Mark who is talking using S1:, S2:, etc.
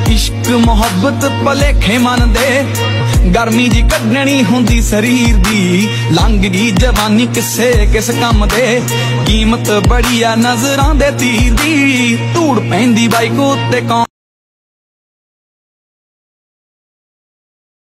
S1: इश्क मोहब्बत भलेखे मन दे गर्मी जी कड्डनी हुंदी शरीर दी लंघ गई जवानी किसे किस काम दे कीमत बड़ी आ नजरां दे तीर दी धूड़ पैंदी बाइक उत्ते कौन